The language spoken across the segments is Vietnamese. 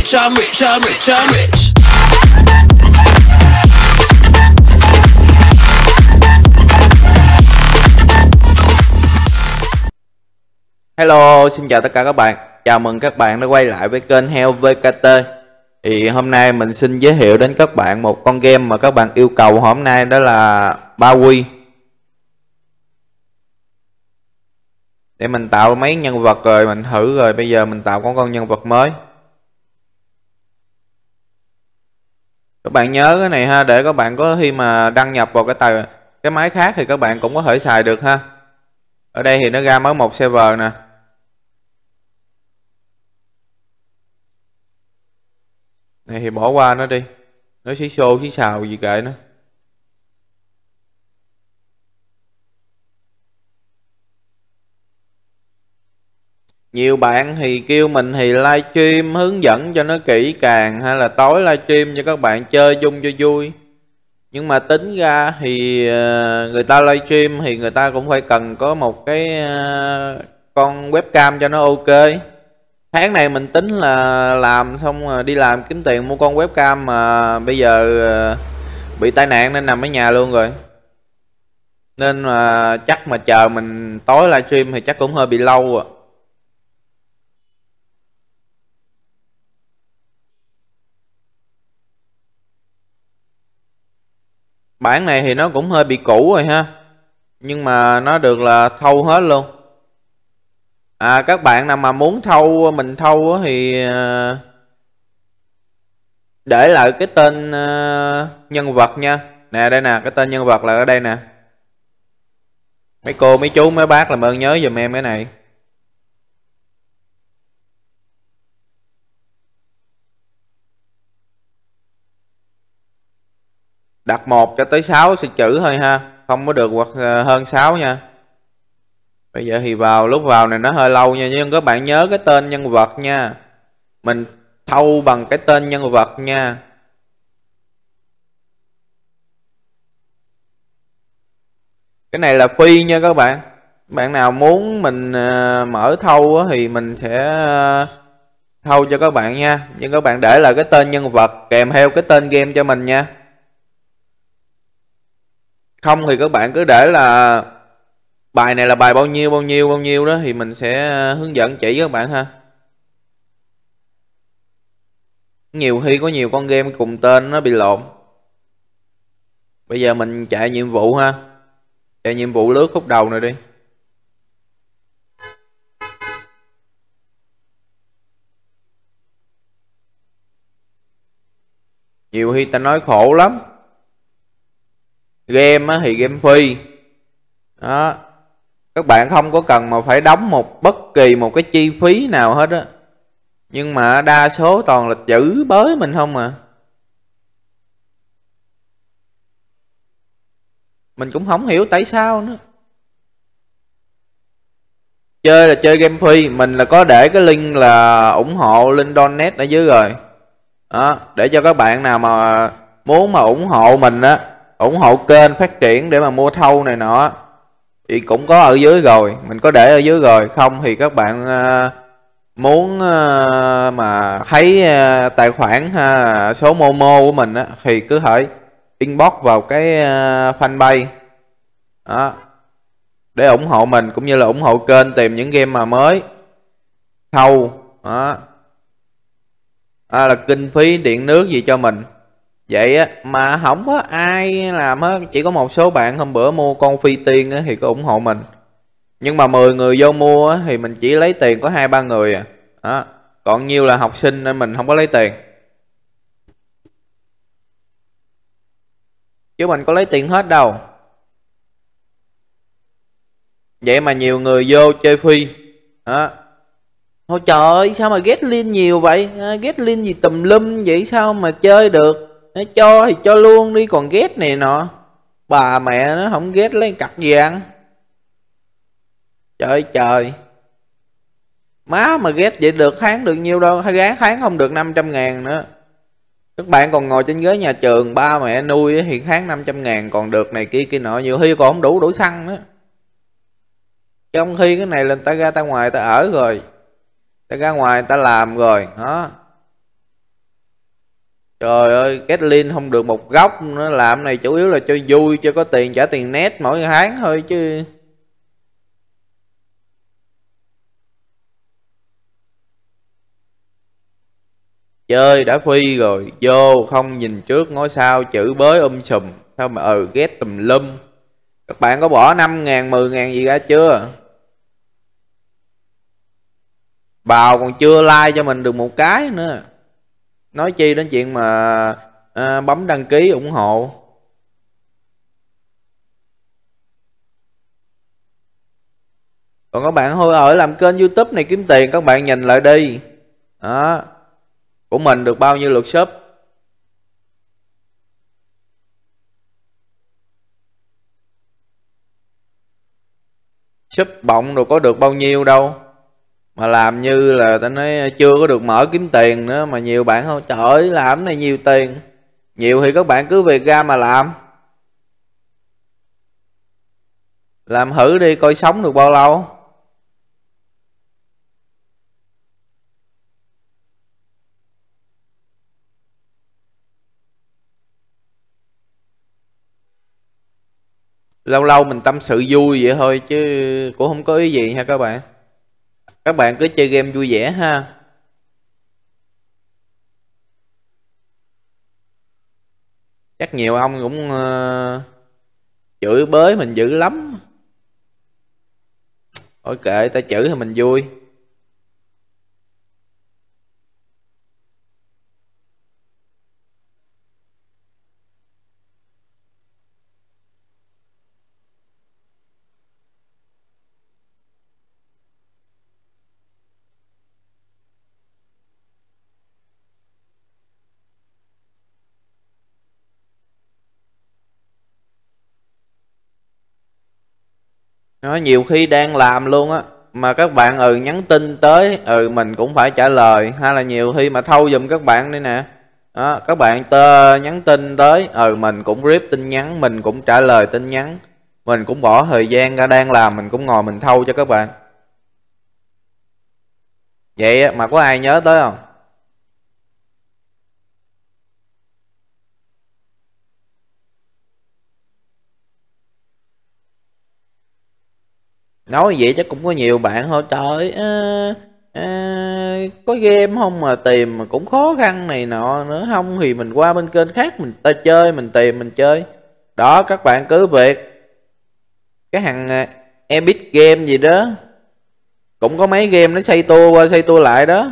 rich, I'm rich, I'm rich, I'm rich. Hello, xin chào tất cả các bạn. Chào mừng các bạn đã quay lại với kênh Heo VKT. Thì hôm nay mình xin giới thiệu đến các bạn một con game mà các bạn yêu cầu hôm nay, đó là Ba Quy. Để mình tạo mấy nhân vật rồi mình thử, rồi bây giờ mình tạo con nhân vật mới. Các bạn nhớ cái này ha, để các bạn có khi mà đăng nhập vào cái máy khác thì các bạn cũng có thể xài được ha. Ở đây thì nó ra mới một server nè. Này thì bỏ qua nó đi, nó xí xô xí xào gì kệ nó. Nhiều bạn thì kêu mình thì livestream hướng dẫn cho nó kỹ càng, hay là tối livestream cho các bạn chơi chung cho vui. Nhưng mà tính ra thì người ta livestream thì người ta cũng phải cần có một cái con webcam cho nó ok. Tháng này mình tính là làm xong đi làm kiếm tiền mua con webcam, mà bây giờ bị tai nạn nên nằm ở nhà luôn rồi. Nên mà chắc mà chờ mình tối livestream thì chắc cũng hơi bị lâu à. Bản này thì nó cũng hơi bị cũ rồi ha, nhưng mà nó được là thâu hết luôn. Các bạn nào mà muốn mình thâu thì để lại cái tên nhân vật nha. Nè đây nè, cái tên nhân vật là ở đây nè. Mấy cô mấy chú mấy bác làm ơn nhớ giùm em cái này. Đặt 1 cho tới 6 sẽ chữ thôi ha, không có được hoặc hơn 6 nha. Bây giờ thì lúc vào này nó hơi lâu nha, nhưng các bạn nhớ cái tên nhân vật nha. Mình thâu bằng cái tên nhân vật nha. Cái này là free nha các bạn. Bạn nào muốn mình mở thâu thì mình sẽ thâu cho các bạn nha. Nhưng các bạn để lại cái tên nhân vật kèm theo cái tên game cho mình nha. Không thì các bạn cứ để là bài này là bài bao nhiêu đó thì mình sẽ hướng dẫn chỉ các bạn ha. Nhiều khi có nhiều con game cùng tên nó bị lộn. Bây giờ mình chạy nhiệm vụ ha. Chạy nhiệm vụ lướt khúc đầu này đi. Nhiều khi ta nói khổ lắm. Game thì game free đó, các bạn không có cần mà phải đóng bất kỳ một cái chi phí nào hết á. Nhưng mà đa số toàn là chữ bới mình không à. Mình cũng không hiểu tại sao nữa. Chơi là chơi game free, mình là có để cái link là ủng hộ, link donate ở dưới rồi đó, để cho các bạn nào mà muốn mà ủng hộ mình á, ủng hộ kênh phát triển để mà mua thâu này nọ thì cũng có ở dưới rồi, mình có để ở dưới rồi. Không thì các bạn muốn mà thấy tài khoản số Momo của mình á, thì cứ thể inbox vào cái fanpage đó, để ủng hộ mình cũng như là ủng hộ kênh tìm những game mà mới thâu đó. Là kinh phí điện nước gì cho mình vậy á, mà không có ai làm hết. Chỉ có một số bạn hôm bữa mua con phi tiên á, thì có ủng hộ mình. Nhưng mà 10 người vô mua á, thì mình chỉ lấy tiền có 2-3 người à đó. Còn nhiều là học sinh nên mình không có lấy tiền. Chứ mình có lấy tiền hết đâu. Vậy mà nhiều người vô chơi phi đó. Thôi trời ơi, sao mà get link nhiều vậy? Get link gì tùm lum vậy sao mà chơi được? Cho thì cho luôn đi, còn get này nọ. Bà mẹ nó không get lấy cặp gì ăn. Trời ơi trời. Má mà get vậy được tháng được nhiêu đâu, hay gán tháng không được 500.000 nữa. Các bạn còn ngồi trên ghế nhà trường, ba mẹ nuôi thì tháng 500.000 còn được này kia kia nọ, nhiều khi còn không đủ xăng nữa. Trong khi cái này là ta ra ta ngoài ta ở rồi, ta ra ngoài ta làm rồi đó, Trời ơi, Kathleen không được một góc, nó làm này chủ yếu là cho vui, cho có tiền trả tiền net mỗi tháng thôi chứ. Chơi đã phi rồi, vô không nhìn trước ngó sau, chữ bới sùm, sao mà ghét tùm lum. Các bạn có bỏ 5.000, 10.000 gì ra chưa? Vào còn chưa like cho mình được một cái nữa. Nói chi đến chuyện mà bấm đăng ký ủng hộ. Còn các bạn thôi ở làm kênh YouTube này kiếm tiền, các bạn nhìn lại đi. Đó. Của mình được bao nhiêu lượt sub. Sub bọng rồi có được bao nhiêu đâu. Mà làm như là ta nói chưa có được mở kiếm tiền nữa. Mà nhiều bạn thôi, trời ơi làm này nhiều tiền. Nhiều thì các bạn cứ việc ra mà làm. Làm thử đi coi sống được bao lâu. Lâu lâu mình tâm sự vui vậy thôi chứ cũng không có ý gì ha các bạn. Các bạn cứ chơi game vui vẻ ha. Chắc nhiều ông cũng chửi bới mình dữ lắm. Thôi kệ, ta chửi thì mình vui. Nói nhiều khi đang làm luôn á, mà các bạn nhắn tin tới mình cũng phải trả lời, hay là nhiều khi mà thâu giùm các bạn đây nè. Đó, các bạn nhắn tin tới mình cũng rep tin nhắn, mình cũng trả lời tin nhắn, mình cũng bỏ thời gian ra đang làm, mình cũng ngồi mình thâu cho các bạn. Vậy á, mà có ai nhớ tới không? Nói vậy chắc cũng có nhiều bạn thôi, trời có game không mà tìm mà cũng khó khăn này nọ nữa, không thì mình qua bên kênh khác mình ta chơi, mình tìm mình chơi. Đó, các bạn cứ việc cái thằng Epic Game gì đó, cũng có mấy game nó xây tua qua xây tua lại đó.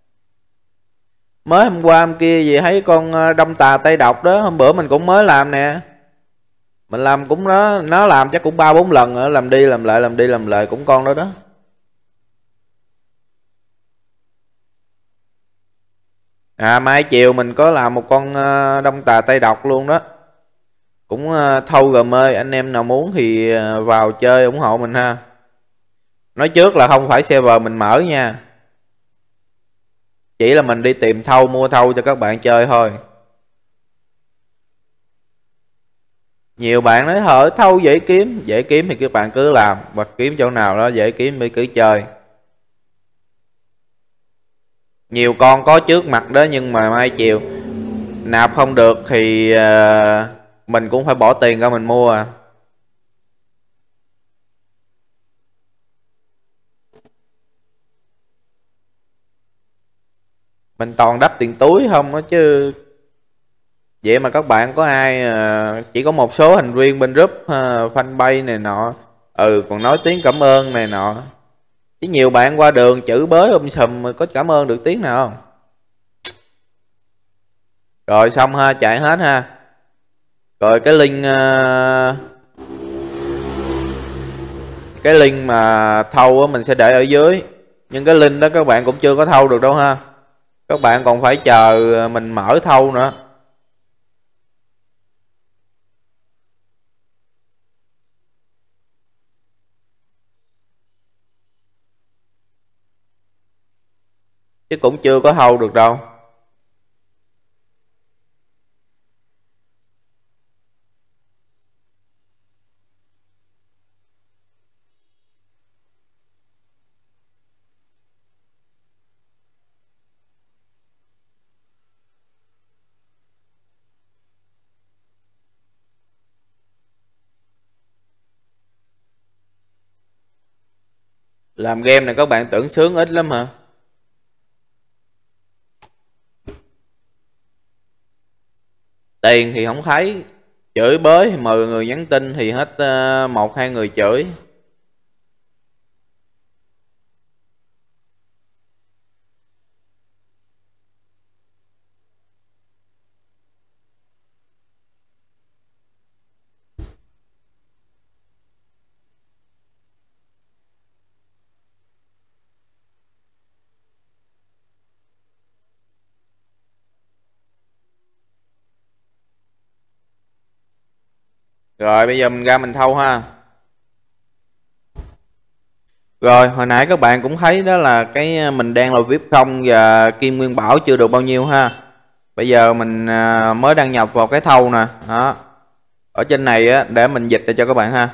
Mới hôm qua hôm kia gì thấy con Đông Tà Tây Độc đó, hôm bữa mình cũng mới làm nè. Mình làm cũng đó, nó làm chắc cũng 3-4 lần nữa, làm đi làm lại, làm đi làm lại cũng con đó đó. Mai chiều mình có làm một con Đông Tà Tây Độc luôn đó. Cũng thâu gm ơi, anh em nào muốn thì vào chơi ủng hộ mình ha. Nói trước là không phải server mình mở nha, chỉ là mình đi tìm thâu, mua thâu cho các bạn chơi thôi. Nhiều bạn nói hở thâu dễ kiếm thì các bạn cứ làm, hoặc kiếm chỗ nào đó dễ kiếm thì cứ chơi. Nhiều con có trước mặt đó, nhưng mà mai chiều nạp không được thì mình cũng phải bỏ tiền ra mình mua à. Mình toàn đắp tiền túi không đó chứ. Vậy mà các bạn có ai chỉ có một số thành viên bên group fanpage này nọ còn nói tiếng cảm ơn này nọ, chứ nhiều bạn qua đường chửi bới sùm có cảm ơn được tiếng nào không. Rồi xong ha, chạy hết ha. Rồi cái link mà thâu á mình sẽ để ở dưới, nhưng cái link đó các bạn cũng chưa có thâu được đâu ha. Các bạn còn phải chờ mình mở thâu nữa. Chứ cũng chưa có thâu được đâu. Làm game này các bạn tưởng sướng ít lắm hả? Tiền thì không thấy, chửi bới thì 10 người nhắn tin thì hết 1-2 người chửi. Rồi bây giờ mình ra mình thâu ha. Rồi hồi nãy các bạn cũng thấy đó là cái mình đang là VIP không và kim nguyên bảo chưa được bao nhiêu ha. Bây giờ mình mới đăng nhập vào cái thâu nè. Đó. Ở trên này á, để mình dịch để cho các bạn ha.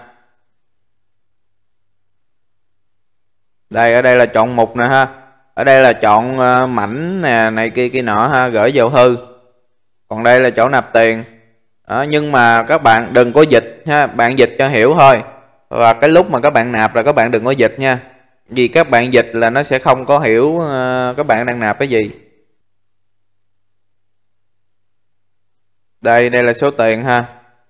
Đây, ở đây là chọn mục nè ha. Ở đây là chọn mảnh nè, này kia kia nọ ha, gửi vào hư. Còn đây là chỗ nạp tiền. Đó, nhưng mà các bạn đừng có dịch ha, bạn dịch cho hiểu thôi. Và cái lúc mà các bạn nạp là các bạn đừng có dịch nha. Vì các bạn dịch là nó sẽ không có hiểu các bạn đang nạp cái gì. Đây là số tiền ha.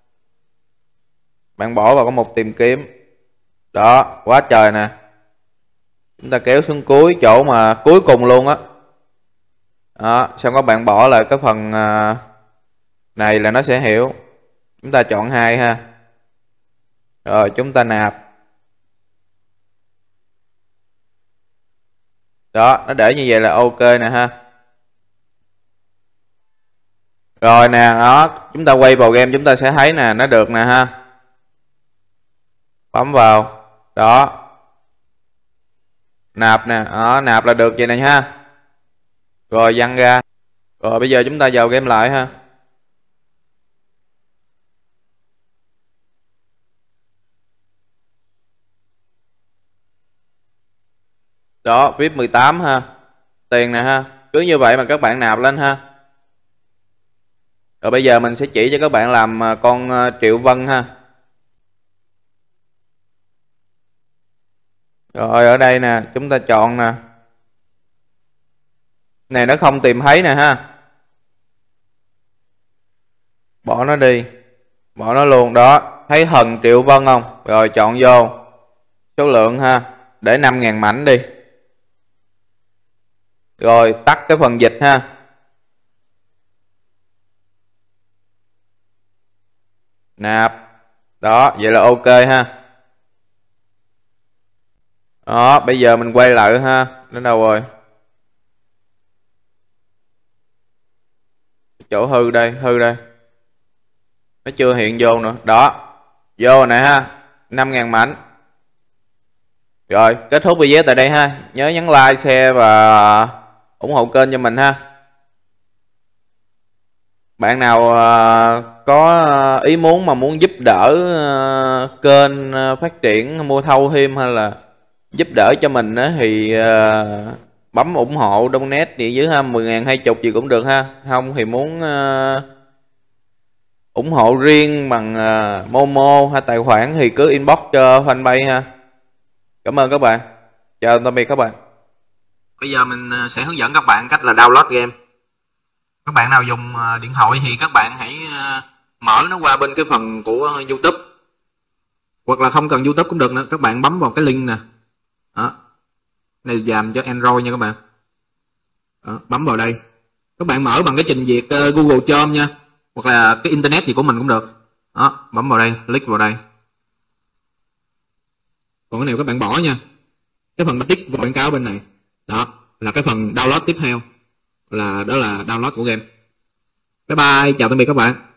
Bạn bỏ vào cái mục tìm kiếm. Đó, quá trời nè. Chúng ta kéo xuống cuối, chỗ mà cuối cùng luôn á. Đó, xong các bạn bỏ lại cái phần này là nó sẽ hiểu. Chúng ta chọn 2 ha. Rồi chúng ta nạp. Đó, nó để như vậy là ok nè ha. Rồi nè, đó, chúng ta quay vào game chúng ta sẽ thấy nè, nó được nè ha. Bấm vào. Đó. Nạp nè, đó, nạp là được vậy này ha. Rồi văng ra. Rồi bây giờ chúng ta vào game lại ha. Đó, VIP 18 ha. Tiền nè ha. Cứ như vậy mà các bạn nạp lên ha. Rồi bây giờ mình sẽ chỉ cho các bạn làm con Triệu Vân ha. Rồi ở đây nè, chúng ta chọn nè. Này nó không tìm thấy nè ha. Bỏ nó đi. Bỏ nó luôn đó. Thấy Thần Triệu Vân không? Rồi chọn vô. Số lượng ha. Để 5.000 mảnh đi. Rồi tắt cái phần dịch ha. Nạp. Đó, vậy là ok ha. Đó, bây giờ mình quay lại ha. Đến đâu rồi? Chỗ hư đây, hư đây. Nó chưa hiện vô nữa. Đó. Vô nè ha. 5.000 mảnh. Rồi, kết thúc video tại đây ha. Nhớ nhấn like, share và ủng hộ kênh cho mình ha. Bạn nào có ý muốn mà muốn giúp đỡ kênh phát triển mua thâu thêm hay là giúp đỡ cho mình á thì bấm ủng hộ donate gì dưới ha, 10.000 20 gì cũng được ha. Không thì muốn ủng hộ riêng bằng Momo hay tài khoản thì cứ inbox cho fanpage ha. Cảm ơn các bạn. Chào tạm biệt các bạn. Bây giờ mình sẽ hướng dẫn các bạn cách là download game. Các bạn nào dùng điện thoại thì các bạn hãy mở nó qua bên cái phần của YouTube. Hoặc là không cần YouTube cũng được nữa, các bạn bấm vào cái link nè. Đó. Này dành cho Android nha các bạn. Đó, bấm vào đây. Các bạn mở bằng cái trình duyệt Google Chrome nha. Hoặc là cái internet gì của mình cũng được. Đó, bấm vào đây, click vào đây. Còn cái này các bạn bỏ nha. Cái phần tích vào quảng cáo bên này. Đó, là cái phần download tiếp theo. Đó là download của game. Bye bye, chào tạm biệt các bạn.